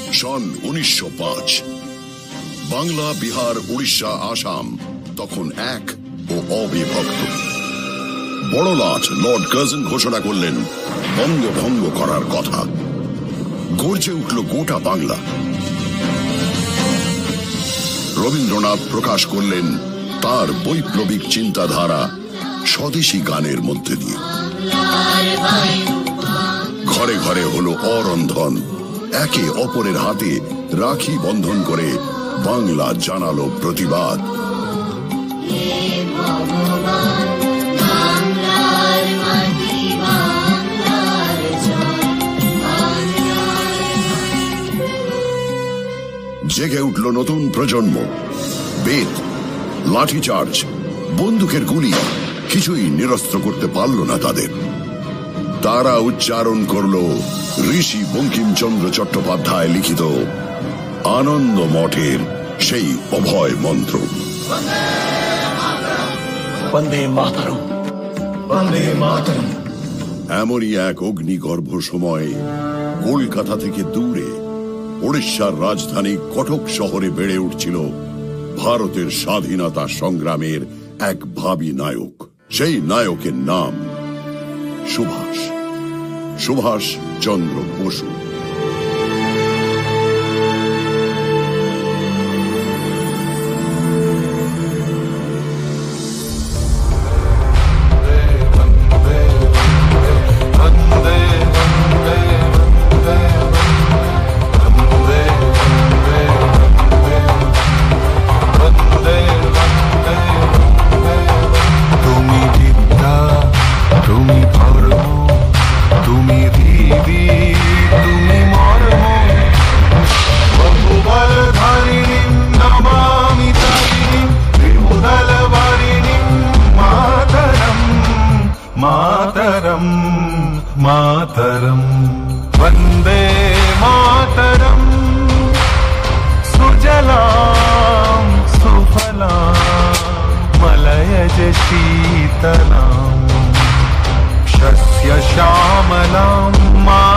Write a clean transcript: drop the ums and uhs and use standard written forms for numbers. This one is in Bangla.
সন 1905। বাংলা, বিহার, উড়িষ্যা, আসাম তখন এক ও অবিভক্ত। বড়লাট লর্ড কার্জন ঘোষণা করলেন বঙ্গভঙ্গ করার কথা। গর্জে উঠল গোটা বাংলা। রবীন্দ্রনাথ প্রকাশ করলেন তার বৈপ্লবিক চিন্তাধারা স্বদেশী গানের মধ্যে দিয়ে। ঘরে ঘরে হলো অরন্ধন, একে অপরের হাতে রাখি বন্ধন করে বাংলা জানালো প্রতিবাদ। জেগে উঠল নতুন প্রজন্ম। বেদ, লাঠিচার্জ, বন্দুকের গুলি কিছুই নিরস্ত্র করতে পারল না তাদের। তারা উচ্চারণ করল ঋষি বঙ্কিমচন্দ্র চট্টোপাধ্যায় লিখিত আনন্দ মঠের সেই অভয় মন্ত্র, বন্দে মাতরম, বন্দে মাতরম। এমনই এক অগ্নিগর্ভ সময়ে কলকাতা থেকে দূরে ওড়িশার রাজধানী কটক শহরে বেড়ে উঠছিল ভারতের স্বাধীনতা সংগ্রামের এক ভাবী নায়ক। সেই নায়কের নাম সুভাষ, সুভাষ চন্দ্র বসু। मातरम मातरम वंदे मातरम सुजलाम सुफलाम मलयज शीतलाम शस्य श्यामलाम।